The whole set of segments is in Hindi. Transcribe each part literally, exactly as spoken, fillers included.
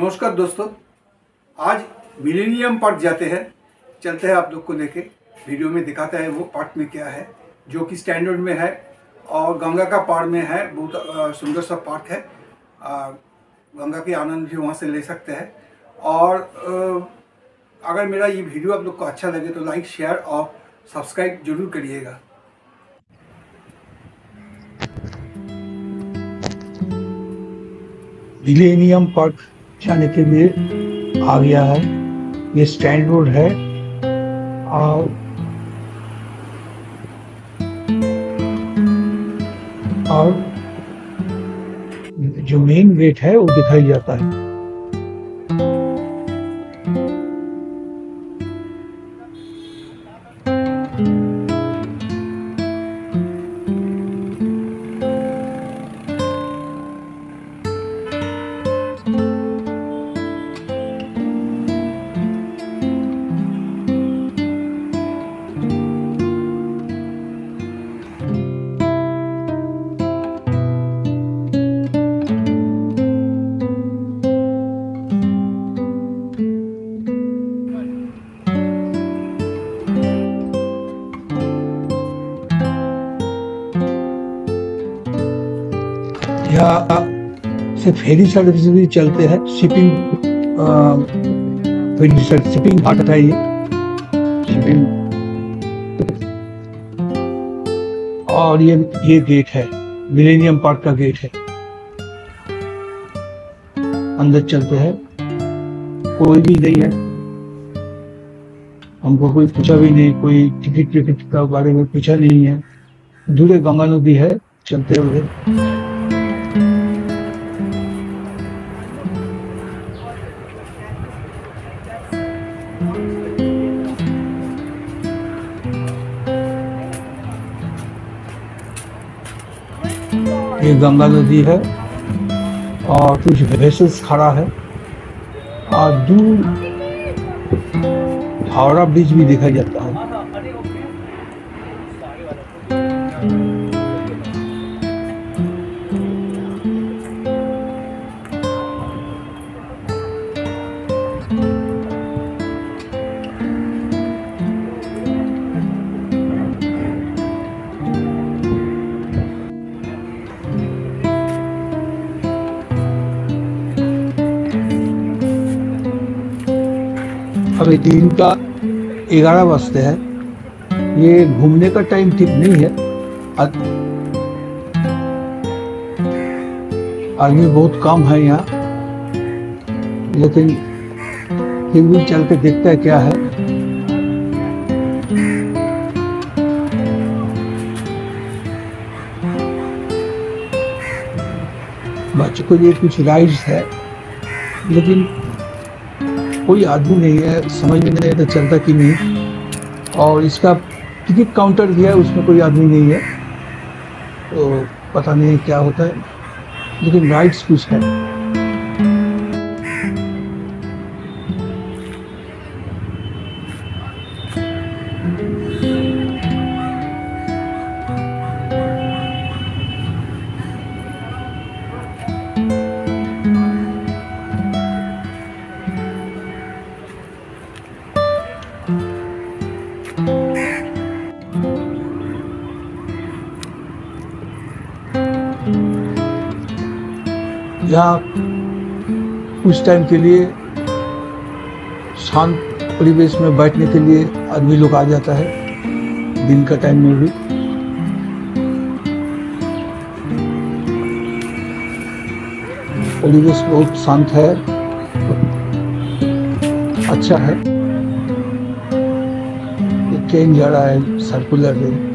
नमस्कार दोस्तों, आज मिलेनियम पार्क जाते हैं। चलते हैं आप लोग को लेके, वीडियो में दिखाता है वो पार्क में क्या है, जो कि स्टैंडर्ड में है और गंगा का पार में है। बहुत सुंदर सा पार्क है। आ, गंगा के आनंद भी वहाँ से ले सकते हैं। और आ, अगर मेरा ये वीडियो आप लोग को अच्छा लगे तो लाइक, शेयर और सब्सक्राइब जरूर करिएगा। मिलेनियम पार्क जाने के लिए आ गया है। ये स्टैंड रोड है और और जो मेन गेट है वो दिखाई जाता है। यहाँ से फेरी सर्विस भी चलते हैं। शिपिंग फेरी शिपिंग घाट है ये शिपिंग। और ये ये गेट है, मिलेनियम पार्क का गेट है। अंदर चलते हैं, कोई भी नहीं है। हमको कोई पूछा भी नहीं, कोई टिकट विकट का बारे में पूछा नहीं है। दूर गंगा नदी है, चलते हुए। ये गंगा नदी है और कुछ वेसल्स खड़ा है और दूर हावड़ा ब्रिज भी दिखाई जाता है। अभी दिन का ग्यारह बजते हैं। ये घूमने का टाइम ठीक नहीं है। आदमी बहुत कम है यहाँ, लेकिन फिर भी चल के देखते हैं क्या है। बच्चों के लिए कुछ राइड्स है, लेकिन कोई आदमी नहीं है। समझ में नहीं आता चलता कि नहीं। और इसका टिकट काउंटर भी है, उसमें कोई आदमी नहीं है, तो पता नहीं क्या होता है, लेकिन राइड्स कुछ है। यहाँ कुछ टाइम के लिए शांत परिवेश में बैठने के लिए आदमी लोग आ जाता है, दिन का टाइम में भी। परिवेश बहुत शांत है, अच्छा है। ट्रेन जा रहा है, सर्कुलर ट्रेन।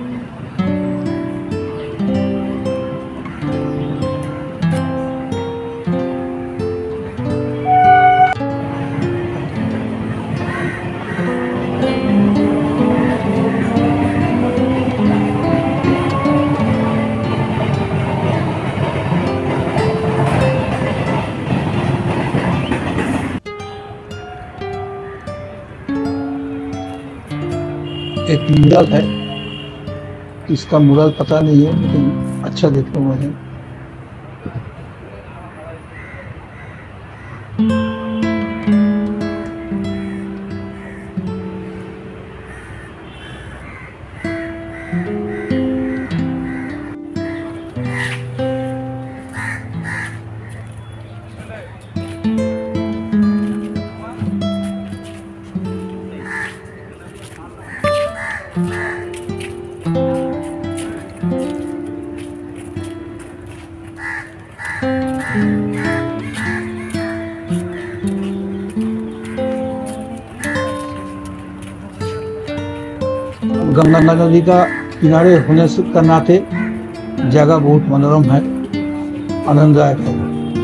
एक मुरल है, इसका मुरल पता नहीं है, लेकिन अच्छा देखने में है। गंगा नदी का किनारे होने से का नाते जगह बहुत मनोरम है, आनंददायक है।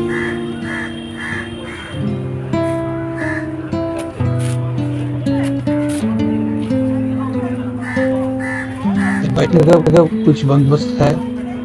बैठने का कुछ बंदोबस्त है।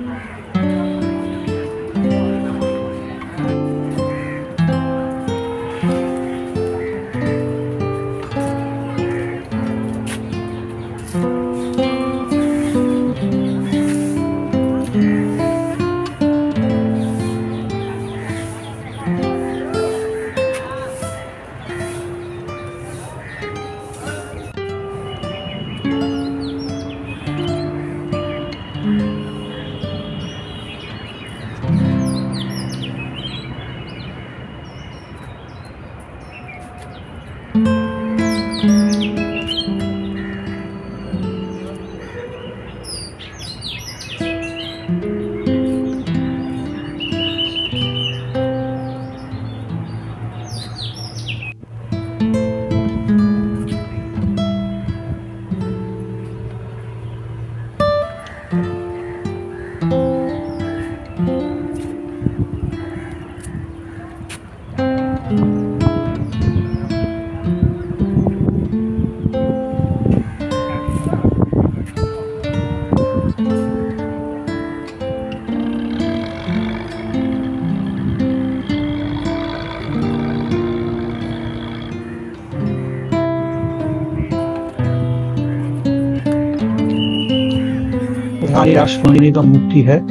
हमारी राष्ट्रपति का मुक्ति है।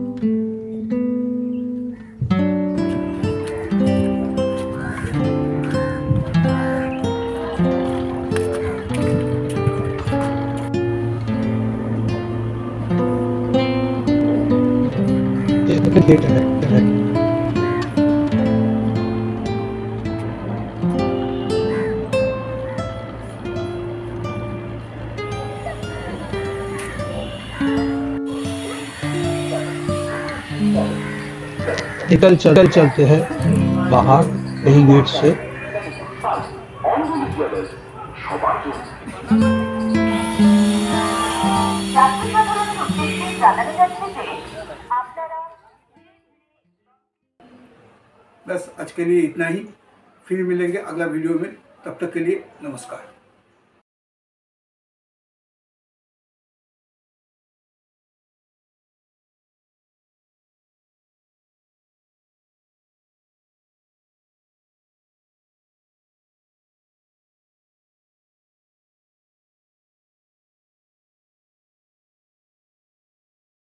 गेट है, है। निकल चल चलते हैं बाहर यही गेट से। बस आज के लिए इतना ही, फिर मिलेंगे अगला वीडियो में। तब तक के लिए नमस्कार।